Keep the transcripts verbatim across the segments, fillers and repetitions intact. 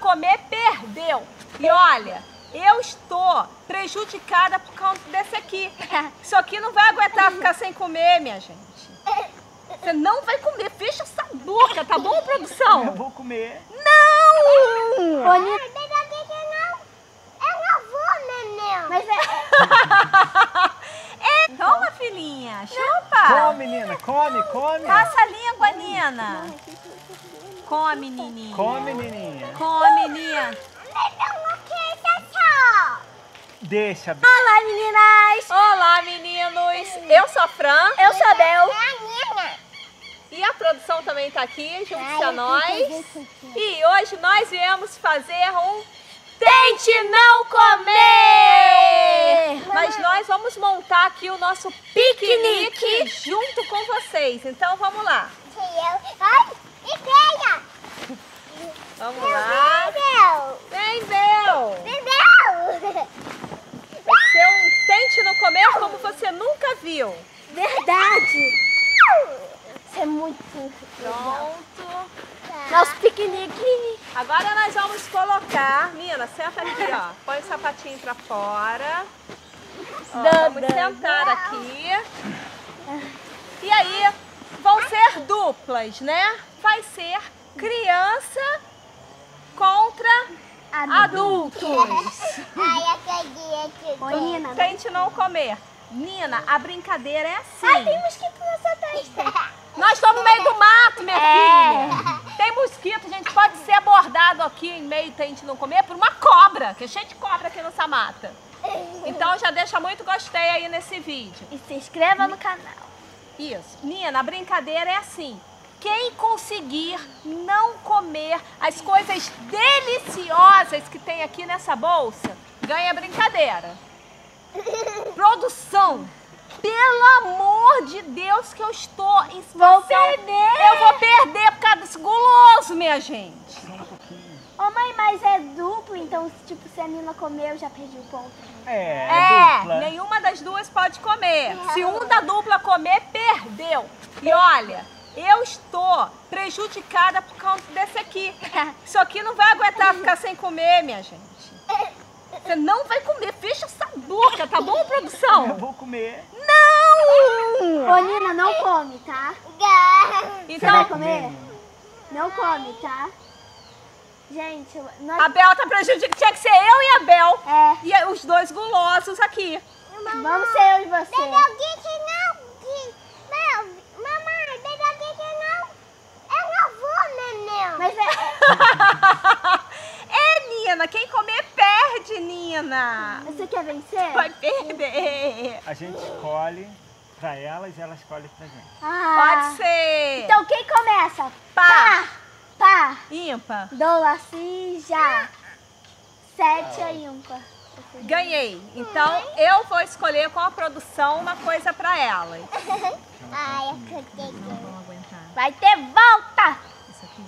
comer, perdeu. E olha, eu estou prejudicada por causa desse aqui. Isso aqui não vai aguentar ficar sem comer, minha gente. Você não vai comer. Fecha essa boca, tá bom, produção? Eu vou comer. Não! Ô, Nina, não. Eu não vou, neném. Mas é... é... Toma, filhinha. Chupa. Come, Nina. Come, come. Passa a língua, Nina. Come, Nininha. Come, Nininha. Come, Nina. Deixa. Olá, meninas. Olá, meninos. Eu sou a Fran. Eu sou a Bel. E a produção também tá aqui, junto a nós. E hoje nós viemos fazer um Tente Não Comer! Mas nós vamos montar aqui o nosso piquenique junto com vocês. Então vamos lá. Vamos lá. Vem, Bel. Vai ser um Tente Não Comer como você nunca viu. Verdade. Isso é muito Pronto. Nosso piquenique. Agora nós vamos colocar... Nina, senta aqui, ó. Põe o sapatinho pra fora. Ó, vamos sentar aqui. E aí, vão ser duplas, né? Vai ser criança contra adultos. Oi, Nina. Tente Não Comer. Nina, a brincadeira é assim. Ai, tem mosquito na sua testa. Nós estamos no meio do mato, minha É. filha. Tem mosquito, a gente pode ser abordado aqui em meio Tente Não Comer por uma cobra, que é cheio de cobra aqui nessa mata. Então já deixa muito gostei aí nesse vídeo. E se inscreva no canal. Isso. Nina, a brincadeira é assim. Quem conseguir não comer as coisas deliciosas que tem aqui nessa bolsa, ganha a brincadeira. Produção, pelo amor de Deus que eu estou em situação. Vou perder. Eu vou perder por causa desse guloso, minha gente. Ô, mãe, mas é duplo, então, tipo, se a Nina comer, eu já perdi o ponto. É, É, dupla. nenhuma das duas pode comer. Se um da dupla comer, perdeu. E olha, eu estou prejudicada por causa desse aqui. Isso aqui não vai aguentar ficar sem comer, minha gente. Você não vai comer. Fecha essa boca, tá bom, produção? Eu vou comer. Não! Ô, Nina, não come, tá? Você Então, vai comer? Não come, tá? Gente, nós... a Bel tá prejudicada. Tinha que ser eu e a Bel. É. E os dois gulosos aqui. Vamos ser eu e você. Mas é... É, Nina. Quem comer, perde, Nina. Você quer vencer? Vai perder. A gente escolhe pra elas e elas escolhem pra gente. Ah. Pode ser. Então quem começa? Pá. Pá. Ímpar. Dola, si, já. Sete é ímpar. Ganhei. Então eu vou escolher com a produção uma coisa pra elas. Ai, eu Não vão aguentar. Vai ter volta! Isso aqui.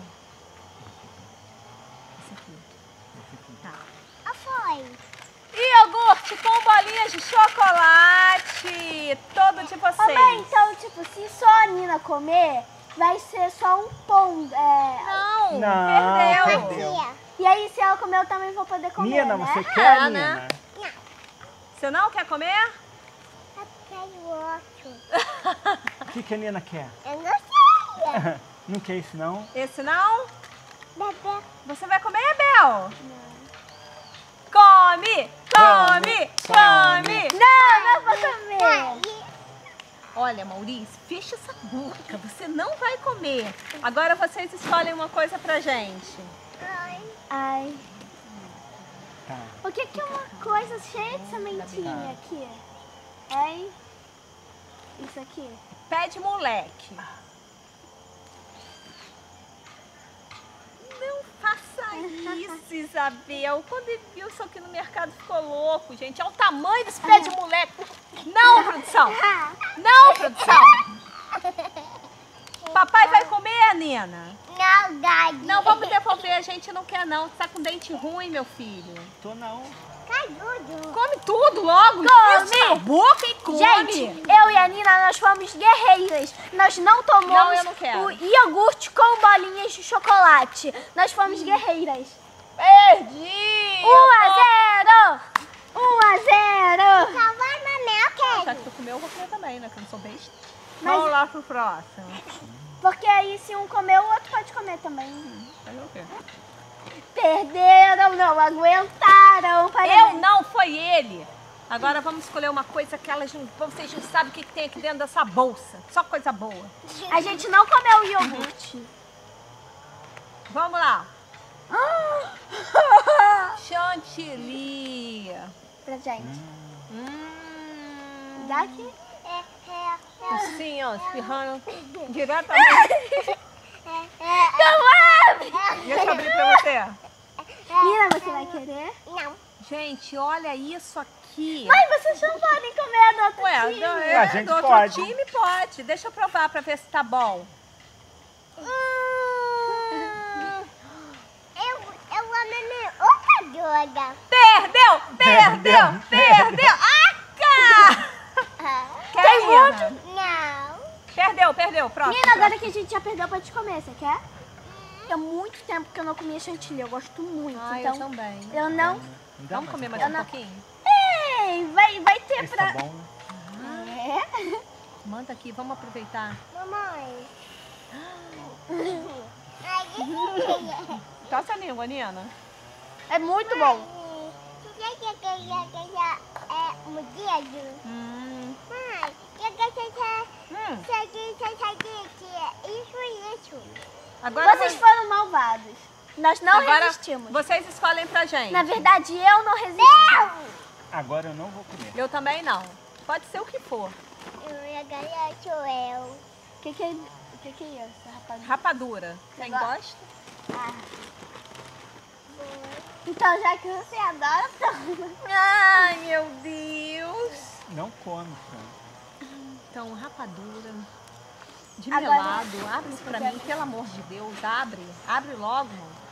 Isso aqui. Tá. Ah, foi. Iogurte com bolinhas de chocolate. Todo de Ô, vocês. mãe, então, tipo, se só a Nina comer, vai ser só um pão. É... Não, Não, perdeu. perdeu. E aí, se ela comer, eu também vou poder comer, Nina, né? você quer, É, Nina? né? Você não quer comer? Eu quero outro. O que, que a Nina quer? Eu não sei. Não quer isso, não? Esse não? Bebê. Você vai comer, Bel? Come, come, come. Não, não vou comer. Olha, Maurício, fecha essa boca. Você não vai comer. Agora vocês escolhem uma coisa pra gente. Ai. Tá. O que que é uma coisa cheia de sementinha aqui? Hein? Isso aqui? Pé de moleque. Não faça isso, Isabel. Quando ele viu isso aqui no mercado, ficou louco, gente. É o tamanho desse pé de moleque. Não, produção. Não, produção. Papai vai comer, Nina? Não, Daddy. Não, vamos devolver. A gente não quer, não. Você tá com dente ruim, meu filho. Tô não. Cajudo. Come tudo logo. Come. Isso na boca e come. Gente, eu e a Nina, nós fomos guerreiras. Nós não tomamos Não, eu não quero. o iogurte com bolinhas de chocolate. Nós fomos guerreiras. Perdi! um a zero! um a zero! Só vai mamar, eu Já que quero. tu comeu, eu vou comer também, né? Que eu não sou besta. Mas- Vamos lá pro próximo. Porque aí se um comer, o outro pode comer também. Fazer o quê? Perderam, não aguentaram. Eu Parabéns. não, foi ele. Agora vamos escolher uma coisa que elas não, vocês não sabem o que que tem aqui dentro dessa bolsa. Só coisa boa. A gente não comeu o iogurte. Vamos lá. Chantilly. Pra gente. Hum. Dá aqui. É, é, Assim, ó, espirrando diretamente. Calma! Deixa eu abrir pra você. Nina, você vai querer? Não. Gente, olha isso aqui. Mãe, vocês não podem comer do outro Ué, time. do, A é, gente do outro pode. time pode. Deixa eu provar pra ver se tá bom. Hum. Eu, eu vou beber outra droga. Perdeu, perdeu, perdeu. Aca! Quer, Tem Nina? Não. Perdeu, perdeu. Próximo. Nina, agora que a gente já perdeu, pode comer. Você quer? Tem muito tempo que eu não comia chantilly. Eu gosto muito. Ah, então, eu também. eu não... Me dá Vamos comer mais Eu um não- pouquinho? Ei, vai, vai ter Esse pra... tá bom, né? É. Manda aqui, vamos aproveitar. Mamãe. Toca a língua, Nina. É muito bom. Você quer que eu queria é um dedo? Hum. Mãe, eu quero que Hum. você isso isso. Agora Vocês vo- foram malvados. Nós não agora resistimos. vocês escolhem pra gente. Na verdade, eu não resisti. Agora eu não vou comer. Eu também não. Pode ser o que for. Eu quero sou eu. O que que é, o que que é isso, rapaz? Rapadura. Quem Gosto. gosta? Ah. Então, já que você adora, toma. Ai, meu Deus. Não come, Fran. Então, rapadura. De Agora- melado. Abre isso pra mim, pelo amor de Deus. Abre. Abre logo.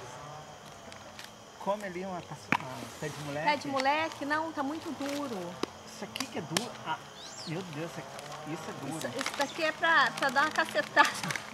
Come ali uma, passo- uma pé de moleque. Pé de moleque, não, tá muito duro. Isso aqui que é duro. Ah, meu Deus, isso aqui- isso é Isso, duro. isso daqui é pra, pra dar uma cacetada.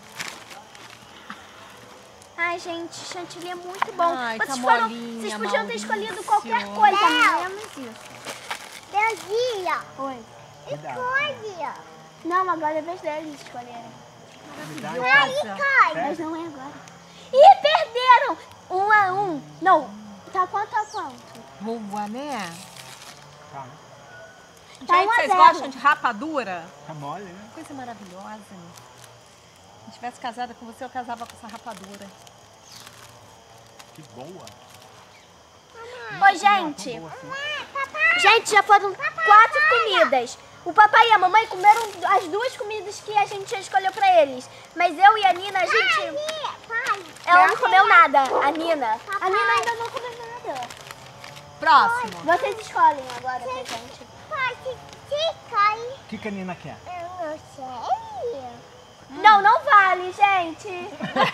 Ai, gente, chantilly é muito bom. Ai, tá vocês, foram, molinha, vocês podiam ter escolhido qualquer Maurício. coisa, menos isso. Deusinha. Oi. Me dá. Escolhe. Não, agora é vez deles escolherem. Me dá Maravilhosa. então. Escolhe. Mas não é agora. Ih, perderam! Um a um. Não, tá quanto a quanto? Boa, né? Tá, Tá Gente, um a vocês zero. gostam de rapadura? tá mole, né? Coisa maravilhosa. Né? Se eu tivesse casada com você, eu casava com essa rapadura. Que boa. Oi, gente. Tão boa assim. Gente, já foram quatro comidas. O papai e a mamãe comeram as duas comidas que a gente já escolheu pra eles. Mas eu e a Nina, a gente... Pai. Ela não comeu nada, a Nina. A Nina ainda não comeu nada. Próximo. Vocês escolhem agora pra gente. Pai, se escolhe. O que, que a Nina quer? Eu não sei. Não, não vale, gente.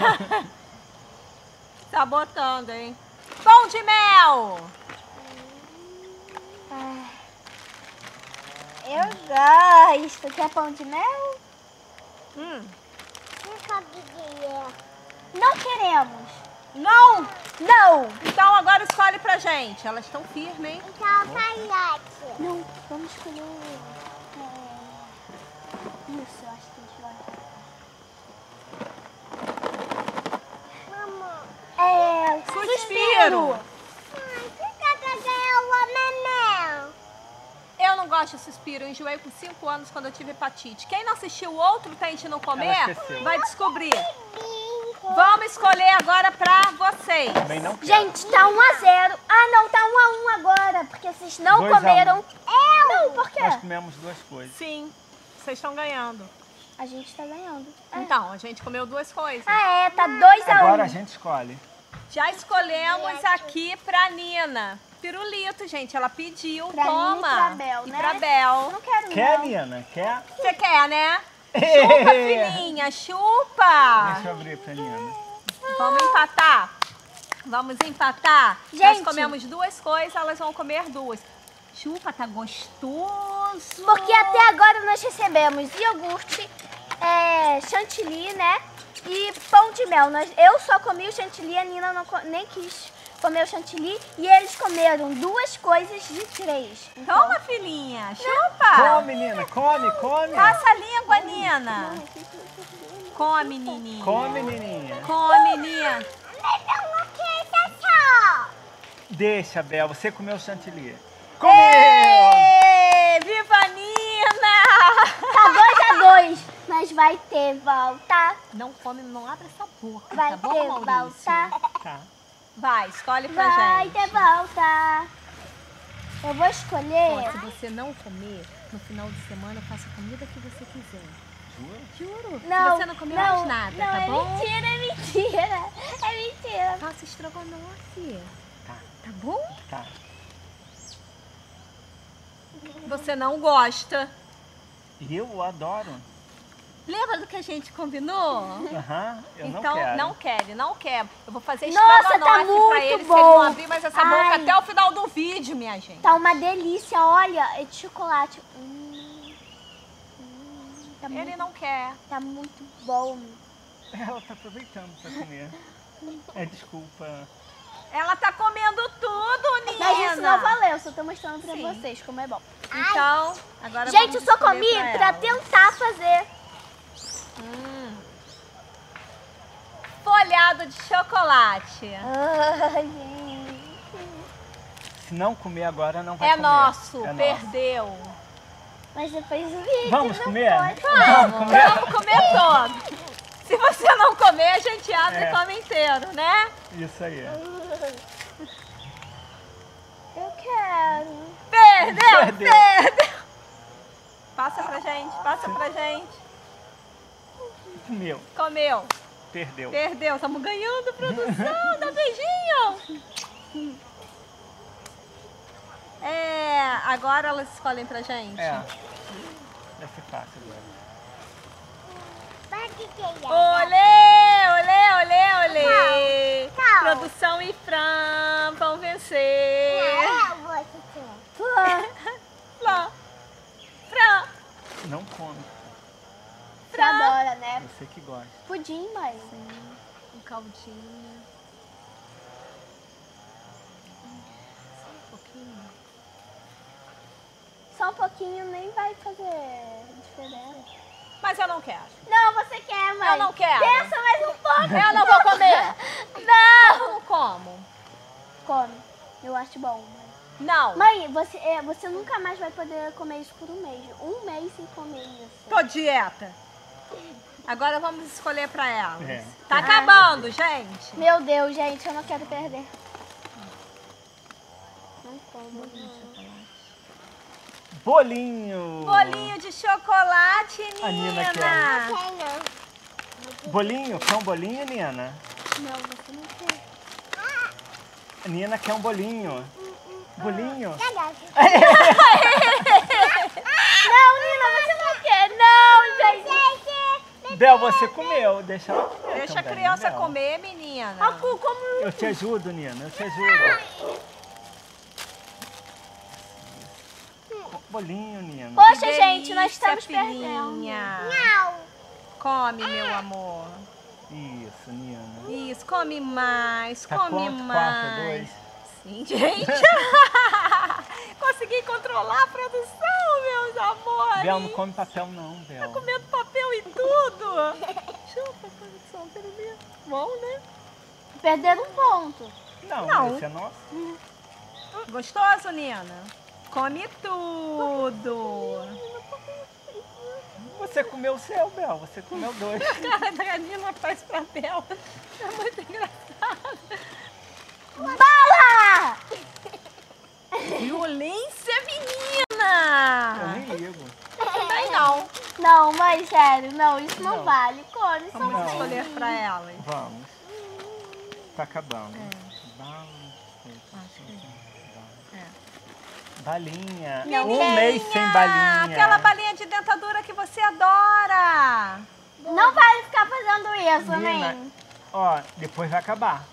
Tá botando, hein? Pão de mel! Ai. Eu gosto. Quer pão de mel? Hum. Não queremos. Não! Não. Então agora escolhe pra gente. Elas estão firmes, hein? Então, palhaço. Não, vamos escolher... É... Isso, eu acho que a gente gosta. Mamãe. É... Suspiro. Mãe, você quer que eu vou mamel? Eu não gosto de suspiro. Eu enjoei com cinco anos quando eu tive hepatite. Quem não assistiu o outro Tente Não Comer, Ela esqueceu. vai descobrir. Bingo. Vamos escolher agora pra vocês. Também não quer. Gente, tá um a zero. Ah, não, tá um a um agora, porque vocês não Dois a um. comeram. Eu? Não, por quê? Nós comemos duas coisas. Sim, vocês estão ganhando. A gente tá ganhando. É. Então, a gente comeu duas coisas. Ah, é, tá dois a um. Agora a gente escolhe. Já escolhemos aqui pra Nina. Pirulito, gente. Ela pediu. Pra Toma. Nina e pra Bel, E né? pra Bel. Eu não quero Quer, não. Nina? Quer? Você quer, né? Chupa, filhinha. Chupa. Deixa eu abrir pra Nina. Vamos empatar? Vamos empatar? Nós Gente. comemos duas coisas, elas vão comer duas. Chupa, tá gostoso. Porque até agora nós recebemos iogurte, é, chantilly, né? E pão de mel. Nós, eu só comi o chantilly, a Nina não co- nem quis comeu chantilly e eles comeram duas coisas de três. Então, Toma, filhinha. Chupa. Come, Nina, come, come. Passa a língua, Nina. Come, Nininha. Come, Nininha. Come, Nina. Deixa, Bel, você comeu chantilly. Comeu! Ê, viva a Nina! tá dois a dois, mas vai ter volta. Não come, não abre essa boca, Vai tá bom, ter Maurício? volta. Tá. Vai, escolhe pra Vai gente. ter volta. Eu vou escolher. Ó, se você não comer, no final de semana eu faço a comida que você quiser. Jura? Juro. Não, se você não comer não, mais nada, não, tá é bom? mentira, é mentira. É mentira. Faça estrogonofe. Tá. Tá bom? Tá. Você não gosta. Eu adoro. Lembra do que a gente combinou? Aham, eu então, não quero. não quer, não quer. Eu vou fazer Nossa, tá estrogonofe muito pra ele se ele bom. não abrir mais essa boca Ai. até o final do vídeo, minha gente. Tá uma delícia, olha. É de chocolate. Hum, hum, tá, Ele muito, não quer. tá muito bom. Ela tá aproveitando pra comer. É, desculpa. Ela tá comendo tudo, Nina. Mas isso não valeu, só tô mostrando pra Sim. vocês como é bom. Então, agora Gente, eu vamos só escolher comi pra pra ela. tentar fazer. Hum. Folhado de chocolate. Ai, gente. Se não comer agora, não vai É comer. nosso, É nosso. perdeu. Mas depois do vídeo Vamos não comer? pode. Vamos comer? Vamos comer todo. Se você não comer, a gente abre É. e come inteiro, né? Isso aí. Eu quero. Perdeu, Perdeu. perdeu. Passa pra gente, passa pra gente. Comeu. Comeu. Perdeu. Perdeu, estamos ganhando, produção. Dá beijinho. É, agora elas escolhem pra gente. É. Vai ser fácil agora. Olê, olê, olê, olê. Não. Produção e Fran vão vencer. Fã. Fran. Fran. Não come. Você adora, né? Você que gosta. Pudim, mãe. Um caldinho. Um pouquinho. Só um pouquinho nem vai fazer diferença. Mas eu não quero. Não, você quer, mãe. Eu não quero. Pensa mais um pouco. Eu não vou comer. Não. Não como. Come. Eu acho bom, mãe. Não. Mãe, você, é, você nunca mais vai poder comer isso por um mês. Um mês sem comer isso. Tô dieta. Agora vamos escolher pra elas. É. Tá acabando, gente. Meu Deus, gente, eu não quero perder. Não como. Bolinho. Bolinho de chocolate, Nina. A Nina quer. Bolinho? Quer um bolinho, Nina? Não, você não quer. A Nina quer um bolinho. Bolinho? Não, Nina, você não quer. Não, gente. Bel, você comeu. Deixa ela comer Deixa a também, criança Bel. comer, menina. A Cu, como... Eu te ajudo, Nina. Eu te ajudo. Bolinho, Nina. Poxa, Que gente, nós delícia, estamos perdendo. filhinha. Come, meu amor. Isso, Nina. Isso, come mais, Tá come quanto? mais. Quatro, dois? Sim, gente. Consegui controlar a produção, meus amores. Bel, não come papel não, Bel. Comendo papel e tudo. Chupa, produção, quero ver. Bom, né? Perderam um ponto. Não, Não. esse é nosso. Gostoso, Nina? Come tudo. Você comeu o seu, Bel. Você comeu dois. A cara da Nina faz papel. É muito engraçado. Bala! Violência, Eu menina! nem ligo. Também não. Não, mãe, sério, não, isso não, Não. vale. Come, só Vamos Não. escolher pra elas. Vamos. Tá acabando. É. Bala. Acho que é. Balinha. Não um tem. mês sem balinha. Aquela balinha de dentadura que você adora. Não vale ficar fazendo isso, Nina, nem. ó, depois vai acabar.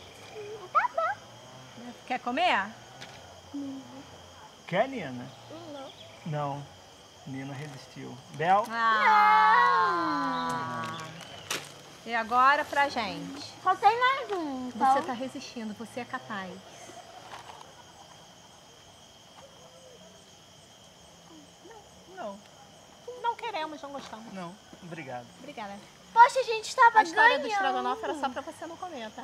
Quer comer? Quer, Nina? Não. Nina resistiu. Bel? Ah. E agora pra gente. Só tem mais um. Então. Você tá resistindo, você é capaz. Não, Não queremos, não gostamos. não. Obrigado. Obrigada. Poxa, a gente tava A história ganhando. do estrogonofe era só pra você não comer, tá?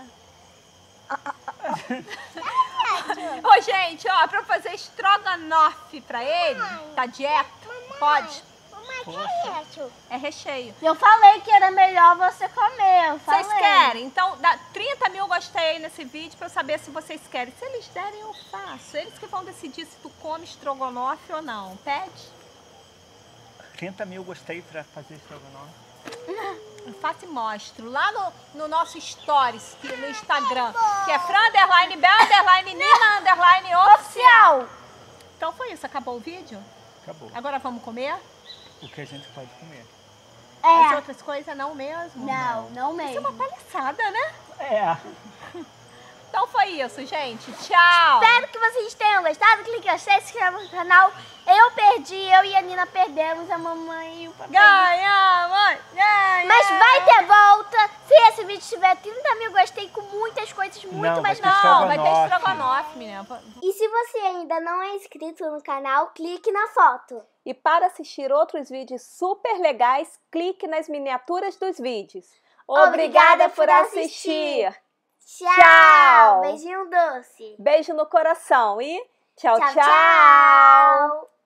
Ô, gente, ó, pra fazer estrogonofe pra ele, tá dieta? Pode. Mamãe, que é isso? É recheio. Eu falei que era melhor você comer. Eu falei. Vocês querem? Então, dá trinta mil gostei nesse vídeo pra eu saber se vocês querem. Se eles derem, eu faço. Eles que vão decidir se tu come estrogonofe ou não. Pede? trinta mil gostei pra fazer estrogonofe. Eu faço e mostro. Lá no, no nosso stories, que- no Instagram, que é Fran underline, Bel underline, Nina underline oficial. Oficial. Então foi isso, acabou o vídeo? Acabou. Agora vamos comer? O que a gente pode comer. As É. outras coisas não mesmo? Não, não Isso é mesmo. uma palhaçada, né? É. Então foi isso, gente. Tchau. Espero que vocês tenham gostado. Clique em gostei, se inscreva no canal. Eu perdi, eu e a Nina perdemos, a mamãe e o papai. Ganha, mãe! Ganha! Mas vai ter volta. Se esse vídeo tiver trinta mil gostei com muitas coisas, muito Não, mais vai ter Não, vai ter estrogonofe. estrogonofe, menina. E se você ainda não é inscrito no canal, clique na foto. E para assistir outros vídeos super legais, clique nas miniaturas dos vídeos. Obrigada por assistir. Tchau. Tchau. Beijinho doce. Beijo no coração e tchau, Tchau, tchau. tchau.